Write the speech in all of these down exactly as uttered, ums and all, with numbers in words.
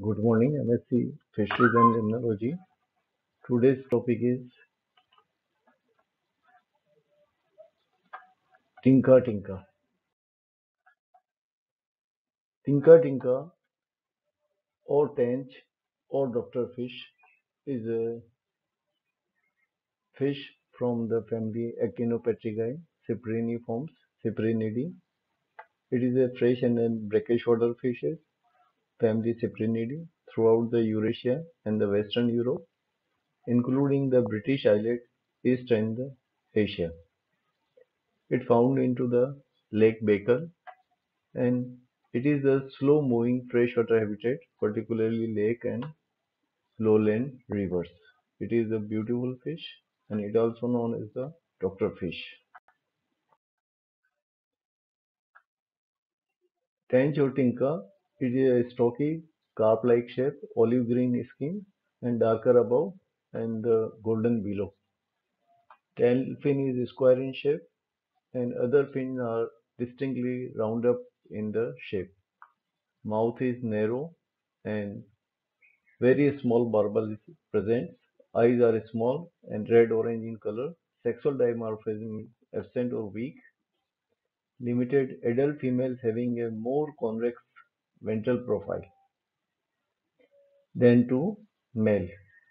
Good morning, M S c Fisheries and Limnology. Today's topic is Tinka Tinka. Tinka Tinka or tench or doctor fish is a fish from the family Actinopetridae, Cypriniformes, Cyprinidae. It is a fresh and brackish water fishes, family Cyprinidae, throughout the Eurasia and the Western Europe, including the British Isles, East and Asia. It found into the Lake Baikal, and it is a slow-moving freshwater habitat, particularly lake and lowland rivers. It is a beautiful fish, and it is also known as the doctor fish. Tench or tinka, it is a stocky, carp-like shape, olive green skin, and darker above and uh, golden below. Tail fin is square in shape, and other fins are distinctly round up in the shape. Mouth is narrow and very small barbel is present. Eyes are small and red-orange in color. Sexual dimorphism is absent or weak. Limited adult females having a more convex ventral profile than to male.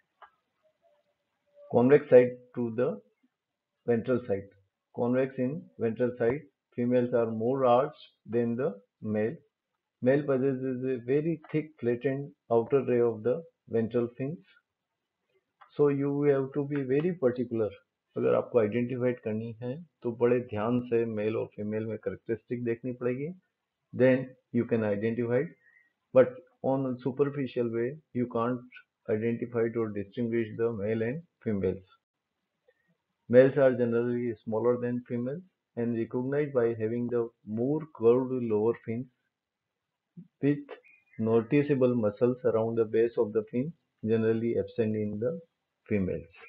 Convex side to the ventral side. Convex in ventral side. Females are more arched than the male. Male possesses a very thick flattened outer ray of the ventral fins. So you have to be very particular. अगर आपको identified करनी है तो बड़े ध्यान से mail और female में करेक्टरिस्टिक देखनी पड़ेगी, then you can identified, but on superficial way you can't identified or distinguish the male and females. Males are generally smaller than females and recognized by having the more curved lower fins with noticeable muscles around the base of the fin, generally absent in the females.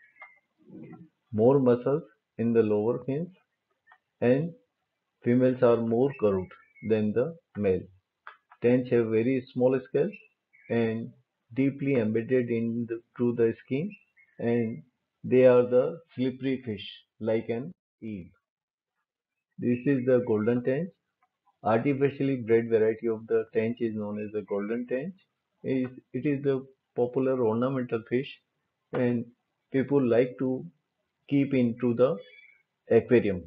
More muscles in the lower fins, and females are more curved than the male. Tench have very small scales and deeply embedded into the skin, and they are the slippery fish like an eel. This is the golden tench. Artificially bred variety of the tench is known as the golden tench. It is, it is the popular ornamental fish, and people like to keep into the aquarium.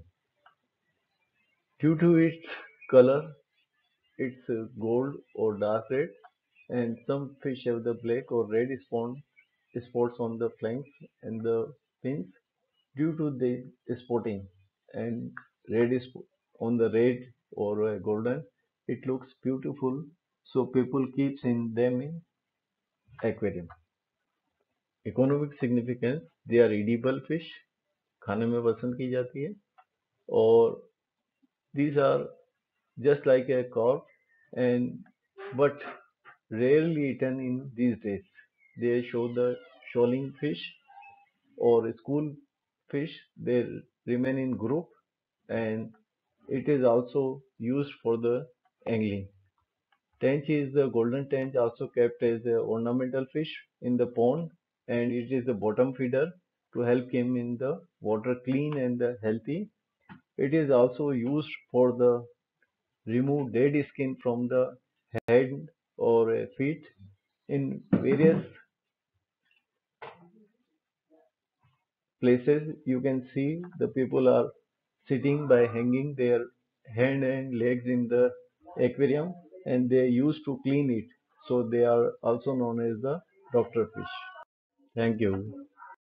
Due to its color, it's uh, gold or dark red, and some fish have the black or red spawn, spots on the flanks and the fins due to the spotting and red sp- on the red or uh, golden. It looks beautiful, so people keeps in them in aquarium. Economic significance: they are edible fish, खाने में पसंद की जाती है, और these are just like a carp, and but rarely eaten in these days. They show the shoaling fish or school fish. They remain in group, and it is also used for the angling. Tench is the golden tench, also kept as a ornamental fish in the pond, and it is the bottom feeder to help him in the water clean and healthy. It is also used for the remove dead skin from the head or uh, feet. In various places you can see the people are sitting by hanging their hand and legs in the aquarium, and they used to clean it, so they are also known as the doctor fish. Thank you.